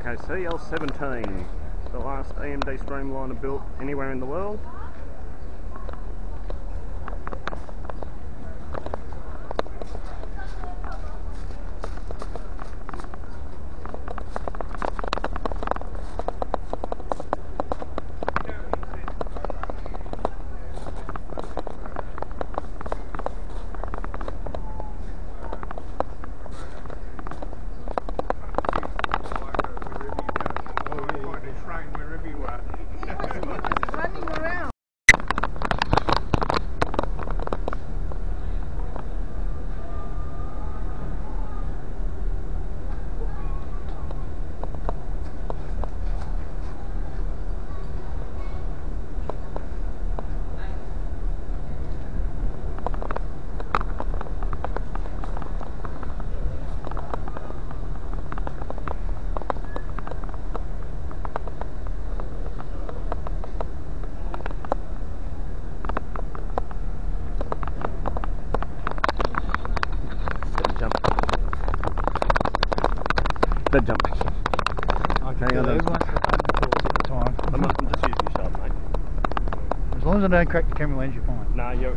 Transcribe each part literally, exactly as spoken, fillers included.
Okay, C L seventeen, the last A M D Streamliner built anywhere in the world. Dead jump. Okay, I know. Time. I'm, I'm just using the shot, mate. As long as I don't crack the camera lens, you're fine. Nah, you're...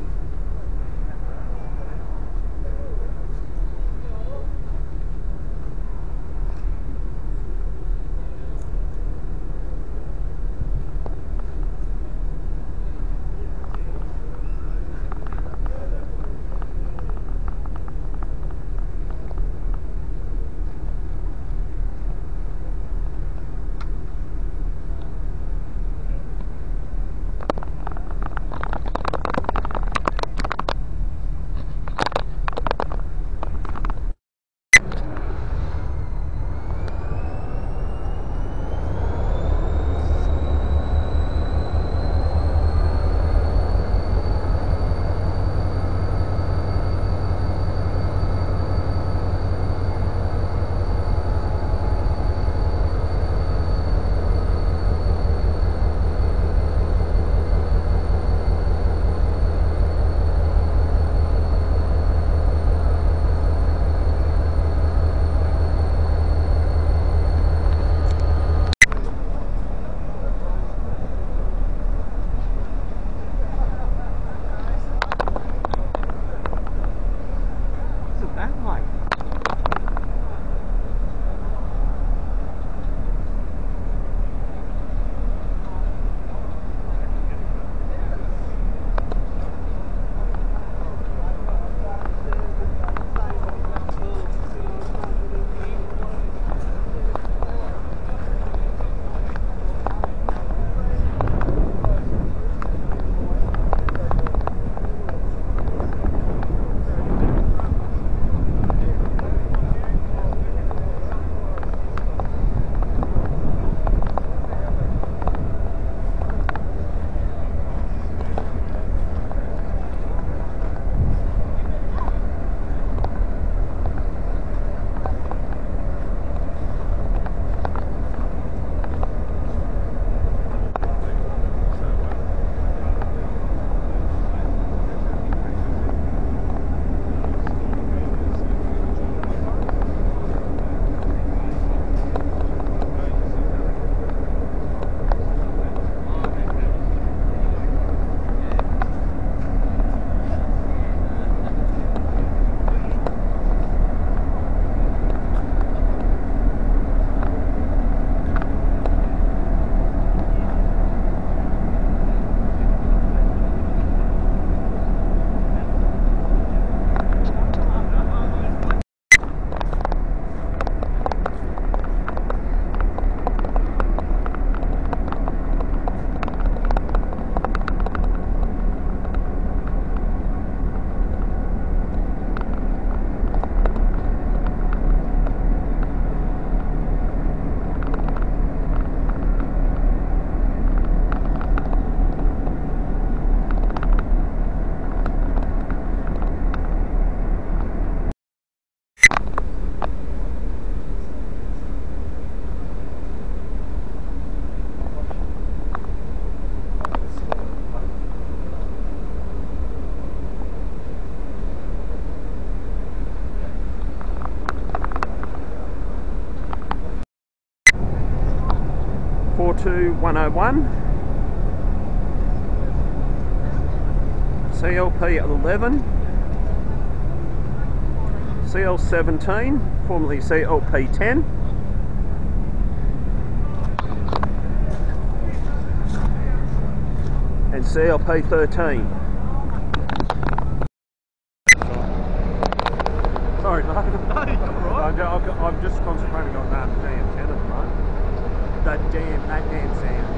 two one oh one, C L P eleven, C L seventeen, formerly C L P ten, and C L P thirteen. Sorry, no, No, you're alright. I'm, ju- I'm just concentrating on that damn ten at the moment. That damn, that damn sound.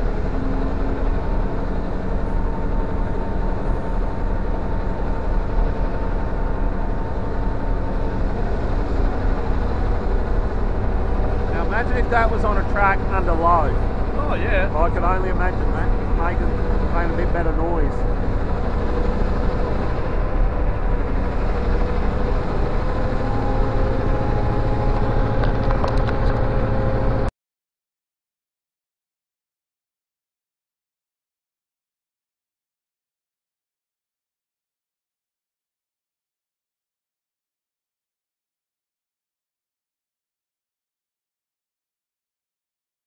Now imagine if that was on a track under load. Oh yeah. I could only imagine that making, making a bit better noise.